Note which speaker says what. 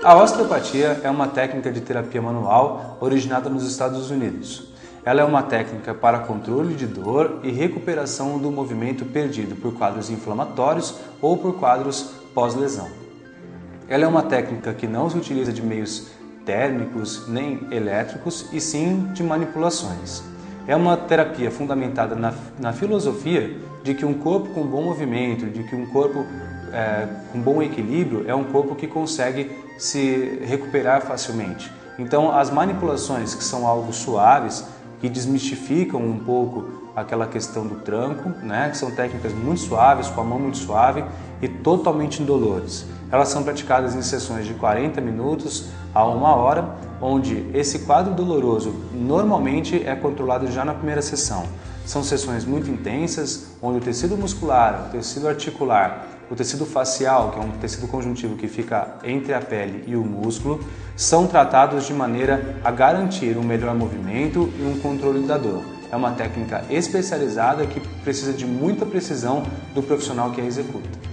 Speaker 1: A osteopatia é uma técnica de terapia manual originada nos Estados Unidos. Ela é uma técnica para controle de dor e recuperação do movimento perdido por quadros inflamatórios ou por quadros pós-lesão. Ela é uma técnica que não se utiliza de meios térmicos nem elétricos e sim de manipulações. É uma terapia fundamentada na filosofia de que um corpo com bom movimento, de que um corpo com bom equilíbrio é um corpo que consegue se recuperar facilmente. Então as manipulações, que são algo suaves, que desmistificam um pouco aquela questão do tranco, que são técnicas muito suaves, com a mão muito suave e totalmente indolores. Elas são praticadas em sessões de 40 minutos a 1 hora, onde esse quadro doloroso normalmente é controlado já na primeira sessão. São sessões muito intensas, onde o tecido muscular, o tecido articular, o tecido facial, que é um tecido conjuntivo que fica entre a pele e o músculo, são tratados de maneira a garantir um melhor movimento e um controle da dor. É uma técnica especializada que precisa de muita precisão do profissional que a executa.